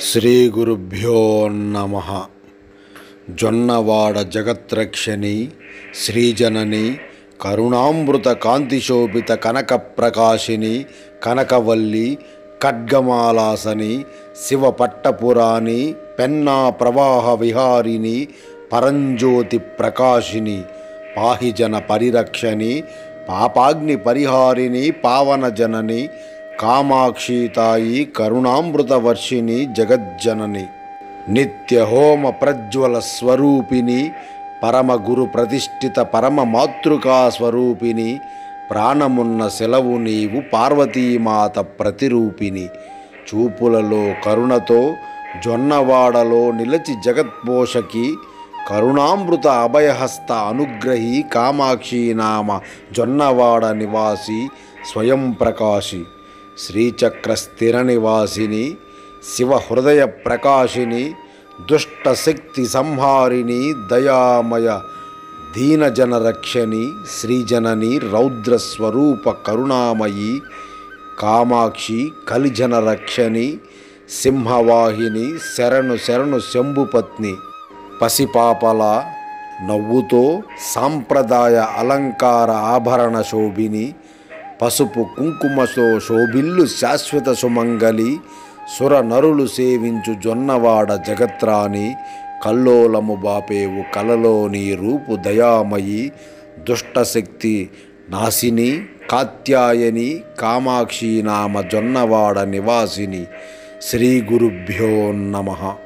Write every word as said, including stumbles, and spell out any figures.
శ్రీ గురుభ్యో నమః. జొన్నవాడ జగత్రక్షిణి శ్రీజనని కరుణామృత కాంతిశోభిత కనక ప్రకాశిని కనకవల్లి ఖడ్గమాలాసని శివపట్టపురాణి పెన్నా ప్రవాహ విహారిణి పరంజ్యోతి ప్రకాశిని పాహిజన పరిరక్షణి పాపాగ్ని పరిహారిణి పావన జనని కామాక్షితాయి కరుణామృత వర్షిణి జగజ్జనని నిత్య హోమ ప్రజ్వల స్వరూపిణి పరమ గురు ప్రతిష్ఠిత పరమ మాతృకా స్వరూపిణి ప్రాణమున్న సెలవు నీవు పార్వతీమాత ప్రతిరూపిణి చూపులలో కరుణతో జొన్నవాడలో నిలచి జగత్పోషకి కరుణామృత అభయహస్త అనుగ్రహి కామాక్షి నామ జొన్నవాడ నివాసి స్వయం ప్రకాశి శ్రీచక్ర స్థిర నివాసిని శివ హృదయ ప్రకాశిని దుష్ట శక్తి సంహారిణి దయామయ దీనజన రక్షణి శ్రీజనని రౌద్రస్వరూప కరుణామయి కామాక్షి కలిజన రక్షణి సింహవాహిని శరణు శరణు శంభుపత్ని పసిపాపల నవ్వుతో సాంప్రదాయ అలంకార ఆభరణ శోభిని పసుపు కుంకుమతో శోభిల్లు శాశ్వత సుమంగలి సుర నరులు సేవించు జొన్నవాడ జగత్రాణి కల్లోలము బాపేవు కలలోని రూపు దయామయి దుష్టశక్తి నాశిని కాత్యాయని కామాక్షి నామ జొన్నవాడ నివాసిని. శ్రీ గురుభ్యో నమః.